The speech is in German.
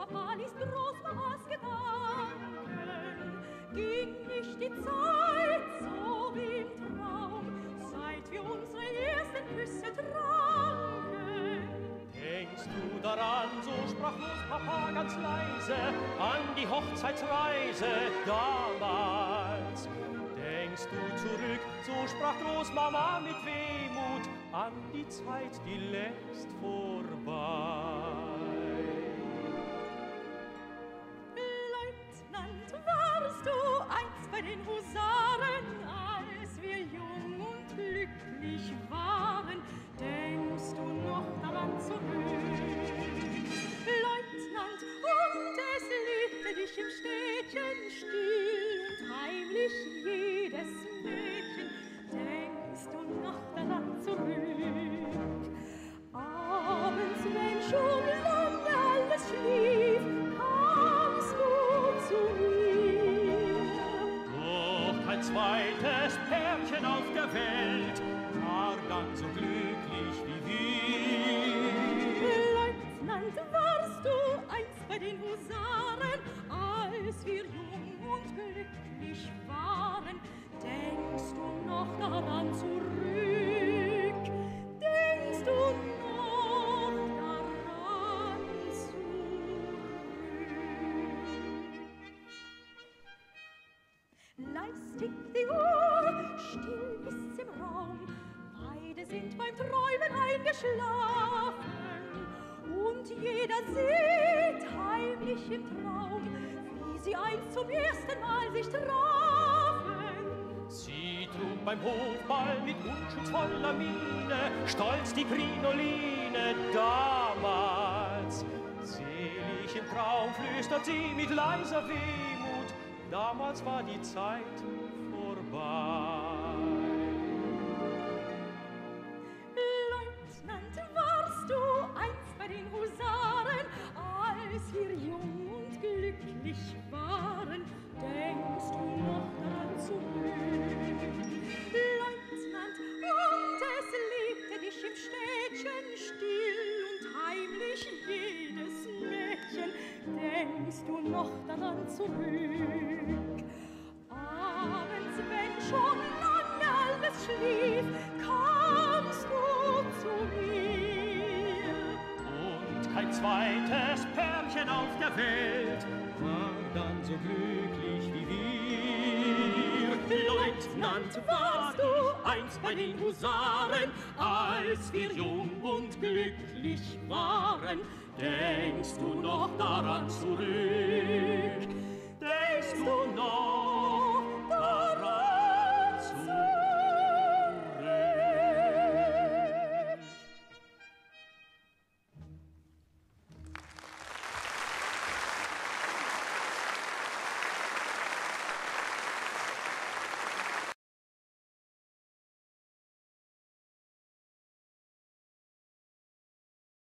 Papa ließ Großmamas Gedanken. Ging nicht die Zeit so wie im Traum, seit wir unsere ersten Küsse tranken. Denkst du daran, so sprach Großpapa ganz leise, an die Hochzeitsreise damals? Denkst du zurück, so sprach Großmama mit Wehmut, an die Zeit, die längst vorbei? Leutnant, warst du einst bei den Husaren, als wir jung und glücklich waren? Denkst du noch daran zurück? Leutnant, und es liebte dich im Städtchen still und heimlich jedes Mädchen. Denkst du noch daran zurück? Abends, wenn schon lange alles schlief, kamst du zu mir. Doch kein zweites Pärchen auf der Welt war dann so glücklich wie wir. Leutnant, warst du einst bei den Husaren, als wir jung und glücklich waren? Denkst du noch daran zurück? Denkst du noch daran zurück? Leis tickt die Uhr, still ist's im Raum, beide sind beim Träumen eingeschlafen, und jeder sieht heimlich im Traum, wie sie einst zum ersten Mal sich trafen. Sie trug beim Hofball mit unschuldsvoller Miene stolz die Krinoline damals. Selig im Traum flüstert sie mit leiser Wehmut, damals war die Zeit vorbei. Leutnant, warst du einst bei den Husaren, als wir jung und glücklich waren? Denkst du noch daran zurück? Leutnant, und es liebte dich im Städtchen still und heimlich jedes Mädchen. Denkst du noch daran zurück? Abends, wenn schon lange alles schlief, kamst du zu mir. Und kein zweites Pärchen auf der Welt war dann so glücklich wie wir. Leutnant, warst du einst bei den Husaren, als wir jung und glücklich waren? Denkst du noch daran zurück? Denkst du noch